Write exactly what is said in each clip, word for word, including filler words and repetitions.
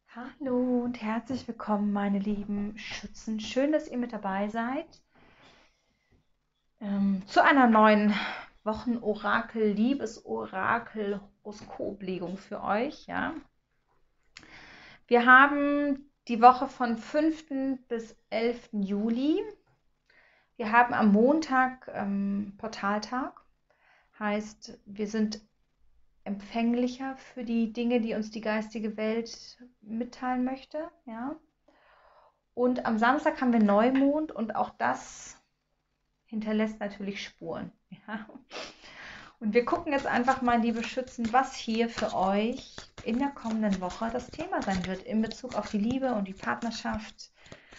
Hallo und herzlich willkommen, meine lieben Schützen. Schön, dass ihr mit dabei seid ähm, zu einer neuen Wochenorakel, Liebesorakel, Horoskoplegung für euch. Ja, wir haben die Woche von fünften bis elften Juli. Wir haben am Montag ähm, Portaltag, heißt, wir sind empfänglicher für die Dinge, die uns die geistige Welt mitteilen möchte. Ja. Und am Samstag haben wir Neumond und auch das hinterlässt natürlich Spuren. Ja. Und wir gucken jetzt einfach mal, liebe Schützen, was hier für euch in der kommenden Woche das Thema sein wird in Bezug auf die Liebe und die Partnerschaft.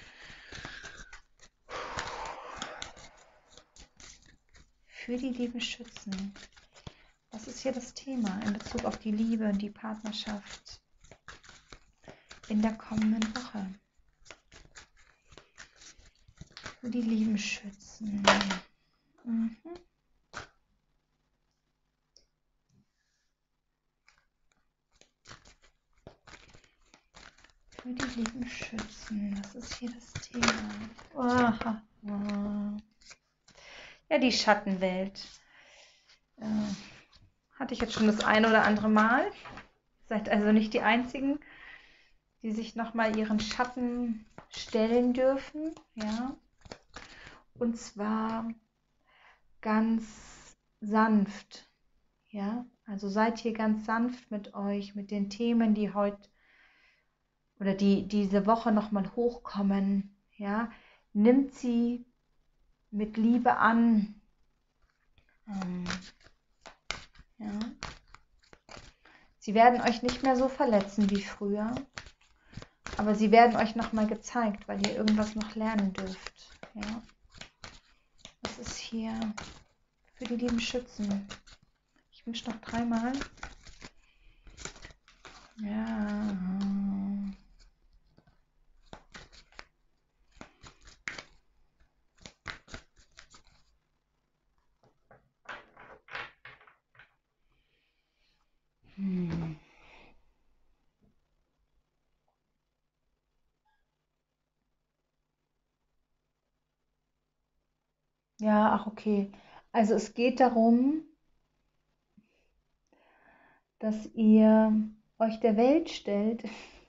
Für die lieben Schützen. Was ist hier das Thema in Bezug auf die Liebe und die Partnerschaft in der kommenden Woche? Für die lieben Schützen. Mhm. Für die lieben Schützen. Was ist hier das Thema? Aha. Ja, die Schattenwelt. Äh, hatte ich jetzt schon das eine oder andere Mal. Seid also nicht die Einzigen, die sich nochmal ihren Schatten stellen dürfen. Ja. Und zwar ganz sanft. Ja. Also seid hier ganz sanft mit euch, mit den Themen, die heute oder die diese Woche nochmal hochkommen. Ja. Nimmt sie mit Liebe an. Ähm, ja. Sie werden euch nicht mehr so verletzen wie früher, aber sie werden euch nochmal gezeigt, weil ihr irgendwas noch lernen dürft. Ja. Das ist hier für die lieben Schützen. Ich wünsche noch dreimal. Ja. Hm. Ja, ach okay. Also es geht darum, dass ihr euch der Welt stellt,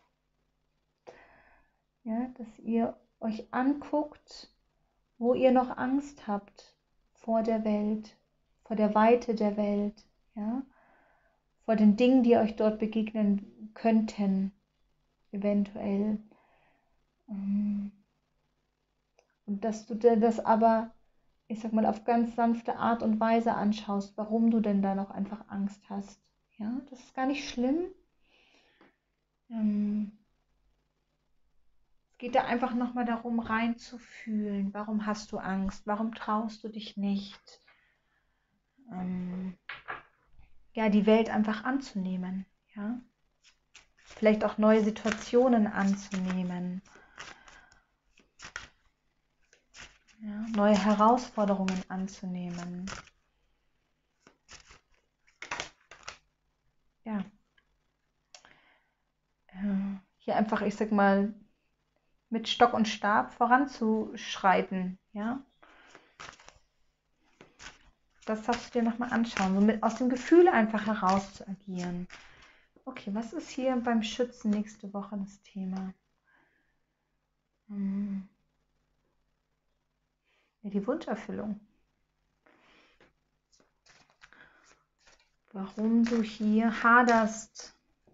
ja, dass ihr euch anguckt, wo ihr noch Angst habt vor der Welt, vor der Weite der Welt, ja, vor den Dingen, die euch dort begegnen könnten, eventuell. Und dass du dir das aber, ich sag mal, auf ganz sanfte Art und Weise anschaust, warum du denn da noch einfach Angst hast. Ja, das ist gar nicht schlimm. Ähm, es geht da einfach nochmal darum, reinzufühlen. Warum hast du Angst? Warum traust du dich nicht? Ähm, ja, die Welt einfach anzunehmen. Ja? Vielleicht auch neue Situationen anzunehmen. Ja? Neue Herausforderungen anzunehmen. Ja. Äh, hier einfach, ich sag mal, mit Stock und Stab voranzuschreiten. Ja? Das darfst du dir nochmal anschauen, so mit, aus dem Gefühl einfach heraus zu agieren. Okay, was ist hier beim Schützen nächste Woche das Thema? Hm. Ja, die Wunscherfüllung. Warum du hier haderst,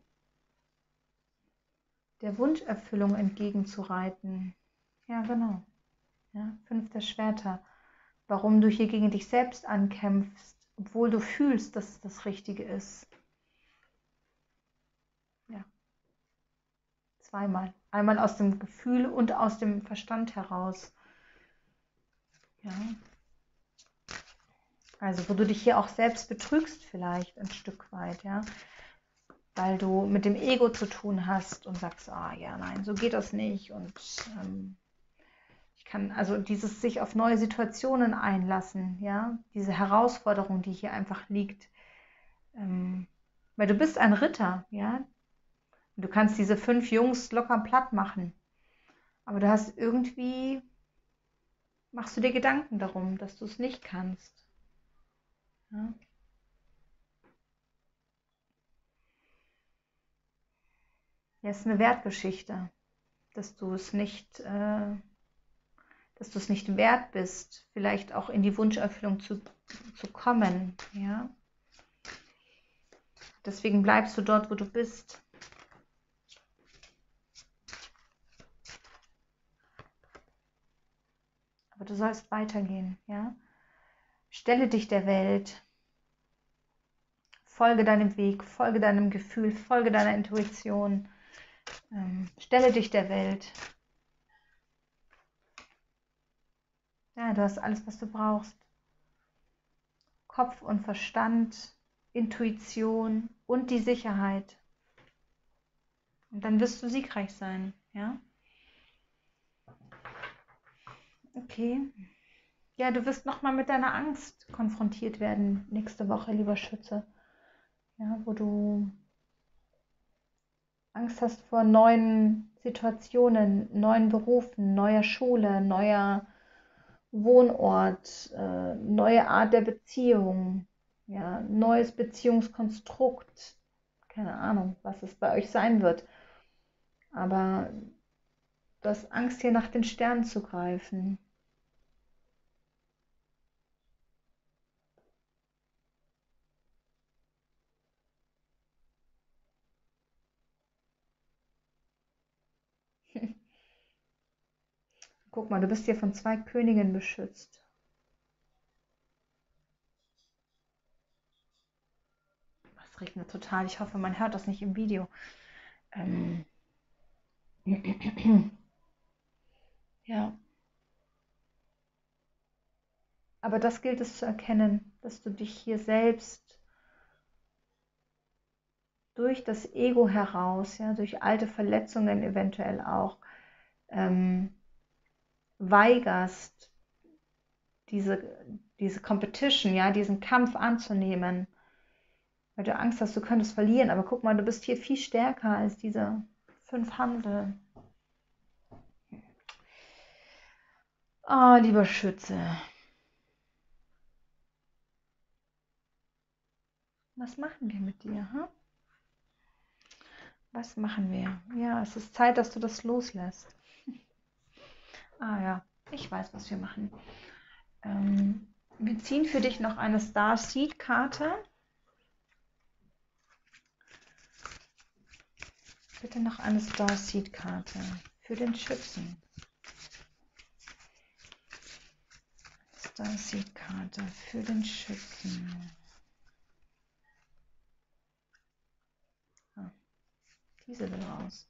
der Wunscherfüllung entgegenzureiten. Ja, genau. Ja, fünf der Schwerter. Warum du hier gegen dich selbst ankämpfst, obwohl du fühlst, dass es das Richtige ist. Ja. Zweimal. Einmal aus dem Gefühl und aus dem Verstand heraus. Ja. Also wo du dich hier auch selbst betrügst vielleicht ein Stück weit, ja. Weil du mit dem Ego zu tun hast und sagst, ah ja, nein, so geht das nicht. Und ähm, ich kann, also dieses sich auf neue Situationen einlassen, ja, diese Herausforderung, die hier einfach liegt. Ähm, weil du bist ein Ritter, ja. Du kannst diese fünf Jungs locker platt machen. Aber du hast irgendwie, machst du dir Gedanken darum, dass du es nicht kannst. Ja? Ja, es ist eine Wertgeschichte, dass du es nicht, äh, dass du es nicht wert bist, vielleicht auch in die Wunscherfüllung zu, zu kommen. Ja? Deswegen bleibst du dort, wo du bist. Aber du sollst weitergehen. Ja? Stelle dich der Welt. Folge deinem Weg, folge deinem Gefühl, folge deiner Intuition. Ähm, stelle dich der Welt. Ja, du hast alles, was du brauchst. Kopf und Verstand, Intuition und die Sicherheit. Und dann wirst du siegreich sein, ja? Okay. Ja, du wirst nochmal mit deiner Angst konfrontiert werden nächste Woche, lieber Schütze. Ja, wo du Angst hast vor neuen Situationen, neuen Berufen, neuer Schule, neuer Wohnort, äh, neue Art der Beziehung, ja, neues Beziehungskonstrukt. Keine Ahnung, was es bei euch sein wird. Aber du hast Angst, hier nach den Sternen zu greifen. Guck mal, du bist hier von zwei Königen beschützt. Es regnet total. Ich hoffe, man hört das nicht im Video. Ähm. Ja. Aber das gilt es zu erkennen, dass du dich hier selbst durch das Ego heraus, ja, durch alte Verletzungen eventuell auch, ähm, weigerst, diese, diese Competition, ja, diesen Kampf anzunehmen, weil du Angst hast, du könntest verlieren. Aber guck mal, du bist hier viel stärker als diese fünf Handel. Oh, lieber Schütze. Was machen wir mit dir? Hm? Was machen wir? Ja, es ist Zeit, dass du das loslässt. Ah ja, ich weiß, was wir machen. Ähm, wir ziehen für dich noch eine Starseed-Karte. Bitte noch eine Starseed-Karte für den Schützen. Starseed-Karte für den Schützen. Ah, diese will raus.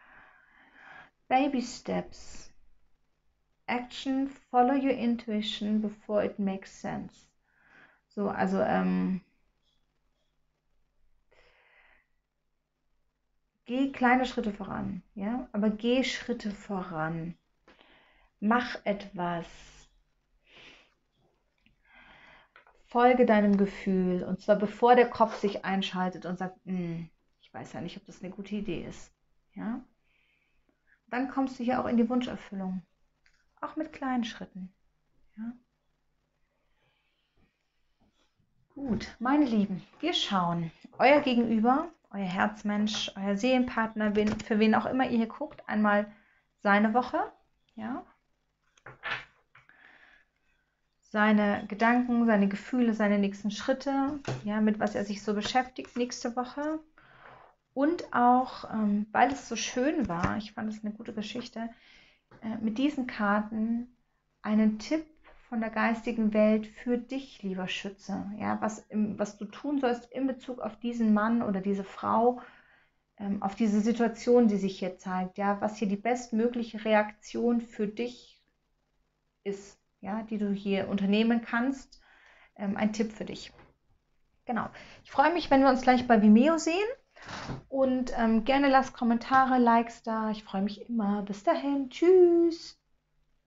Baby Steps. Action, follow your intuition before it makes sense. So, also, ähm, geh kleine Schritte voran, ja, aber geh Schritte voran. Mach etwas. Folge deinem Gefühl, und zwar bevor der Kopf sich einschaltet und sagt, ich weiß ja nicht, ob das eine gute Idee ist. Ja? Dann kommst du hier auch in die Wunscherfüllung, auch mit kleinen Schritten. Ja? Gut, meine Lieben, wir schauen. Euer Gegenüber, euer Herzmensch, euer Seelenpartner, für wen auch immer ihr hier guckt, einmal seine Woche, ja? Seine Gedanken, seine Gefühle, seine nächsten Schritte, ja, mit was er sich so beschäftigt nächste Woche. Und auch, ähm, weil es so schön war, ich fand es eine gute Geschichte, äh, mit diesen Karten einen Tipp von der geistigen Welt für dich, lieber Schütze. Ja, was, im, was du tun sollst in Bezug auf diesen Mann oder diese Frau, ähm, auf diese Situation, die sich hier zeigt. Ja, was hier die bestmögliche Reaktion für dich ist, ja, die du hier unternehmen kannst. Ähm, ein Tipp für dich. Genau. Ich freue mich, wenn wir uns gleich bei Vimeo sehen. Und ähm, gerne lasst Kommentare, Likes da. Ich freue mich immer. Bis dahin. Tschüss.